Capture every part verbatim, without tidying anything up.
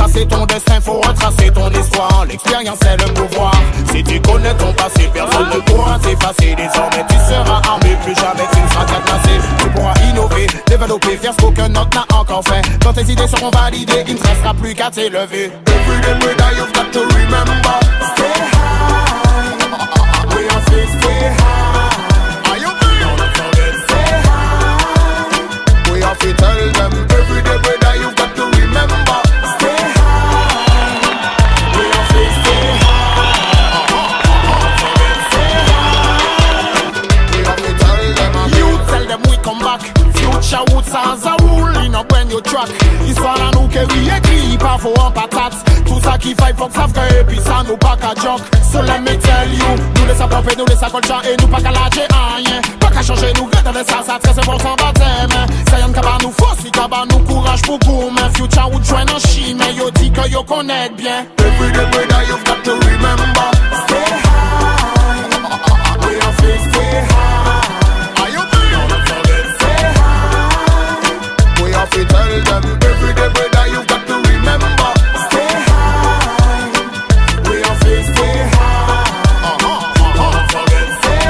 c'est ton destin, faut retracer ton histoire. L'expérience c'est le pouvoir. Si tu connais ton passé, personne ne pourra t'effacer. Désormais tu seras armé, plus jamais tu ne seras cadenassé. Tu pourras innover, développer, faire ce qu'aucun autre n'a encore fait. Quand tes idées seront validées, il ne te restera plus qu'à t'élever. Every day we die, you've got to remember. Stay high. We are say stay high. Are you free? Don't forget stay high. We have to tell them every day we die, you've got to remember. Stay high. We are say stay high. Don't forget stay high. We have to tell them. You tell them we come back. Future roots as a rule in a brand new track. Histoire à nous que oui écrit par vos en patates. Tout ça qui fait faut que ça fait et puis ça nous pas qu'à joke. So let me tell you, nous laisse à pomper, nous laisse à colcha et nous pas qu'à lâcher rien. Pas qu'à changer nous grette avec ça, ça treize pour cent baptême. Ça y'en kaba nous force, si kaba nous courage pour gourmet. Future ou join en chine, mais yo dit que yo connaît bien. Every day we die, you've got to remember. Stay high. We are free, stay high. Are you free? Don't forget, stay high. We have to tell them every day we die, you've got to remember. Stay high. We are free, stay high. Uh-huh, uh-huh. Don't forget, stay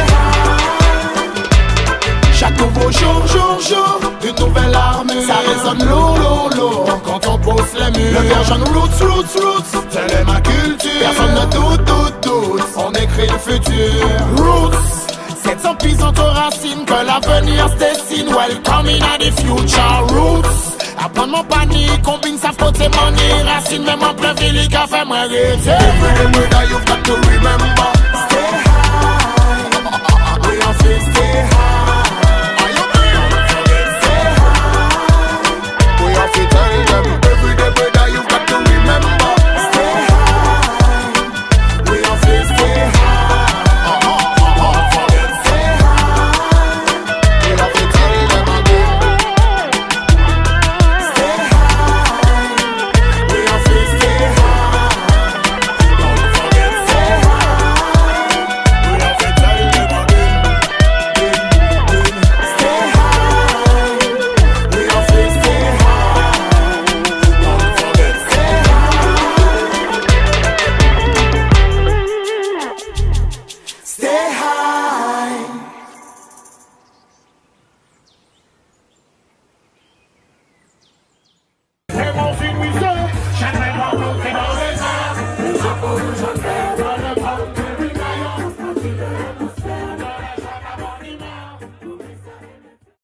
high. Chaque nouveau jour, jour, jour, une nouvelle armure. Ça résonne lourd, lourd, lourd quand on pose les murs. Le version roots, roots, roots, telle est ma culture. Personne ne doute, doute, doute, on écrit le futur. Roots, sept cents pisant aux racines que l'avenir se dessine. Welcome in à the future. Roots, apprendre mon panique, combine sa côté money. Racine même en plein ville, qu'a fait moi rêver. Every day we die, you